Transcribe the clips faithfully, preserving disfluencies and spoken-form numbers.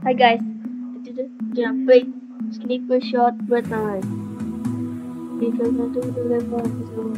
Hi guys, today we are playing Sniper Shot Fortnite. Because I do the level.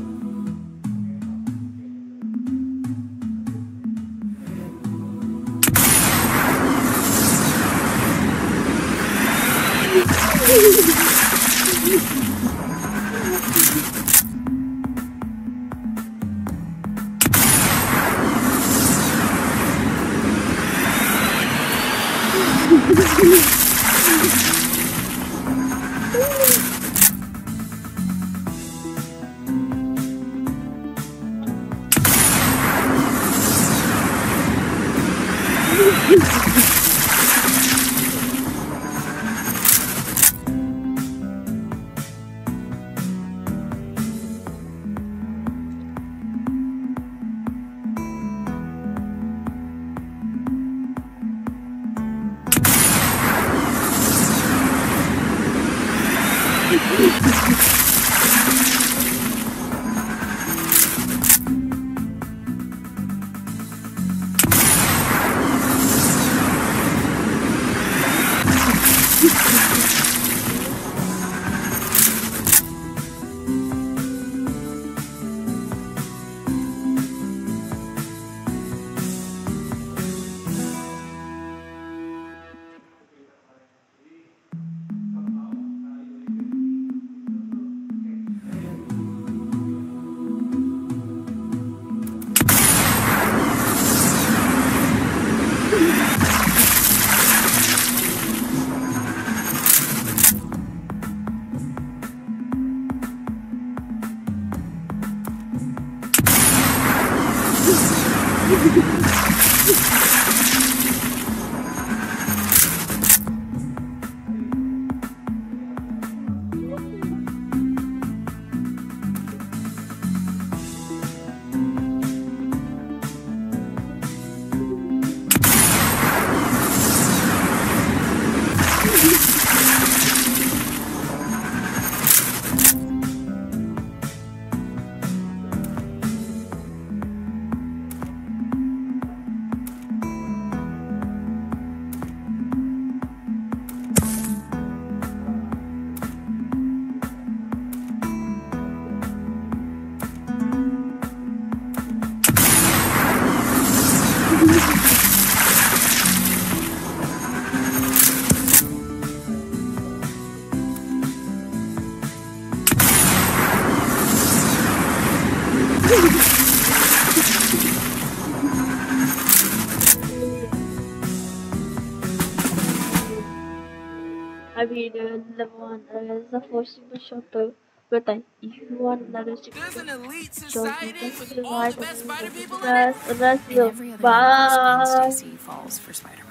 I mean, uh, level one is a for Super Shot Fortnite. If you want another Super There's an elite Shot, society just with all subscribe the best spider and people in it. guys, and that's And you. every other universe Gwen Bye. Stacy falls for Spider-Man.